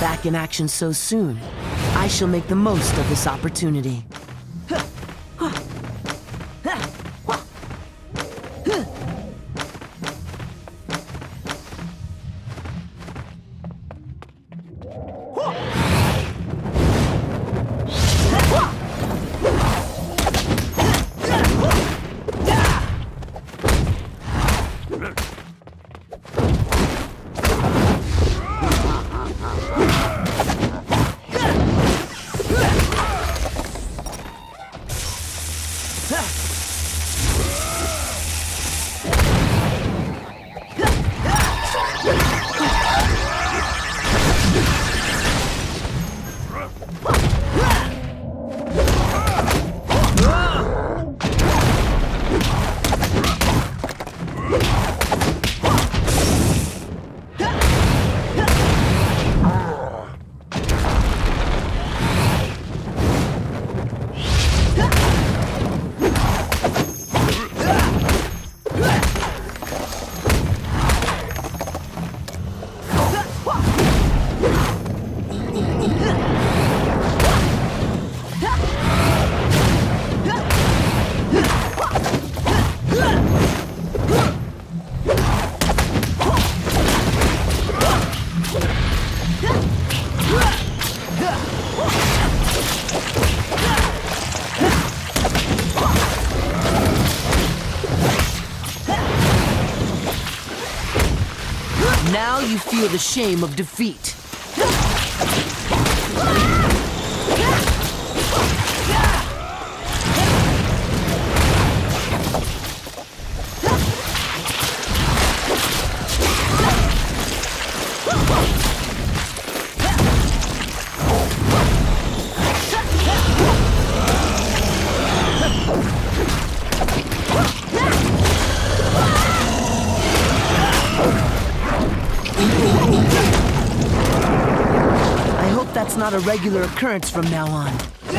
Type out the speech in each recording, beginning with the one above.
back in action so soon, I shall make the most of this opportunity. Now you feel the shame of defeat. That's not a regular occurrence from now on.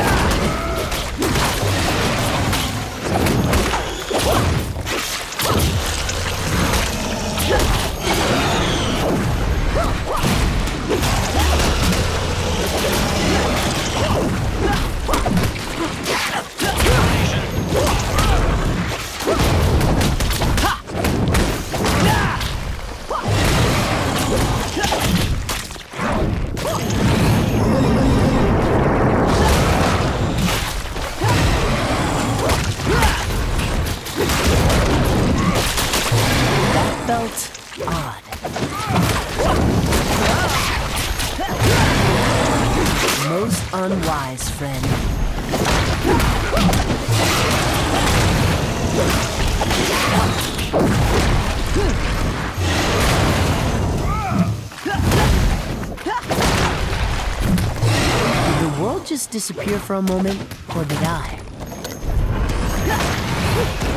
Felt odd. Most unwise, friend. Did the world just disappear for a moment, or did I?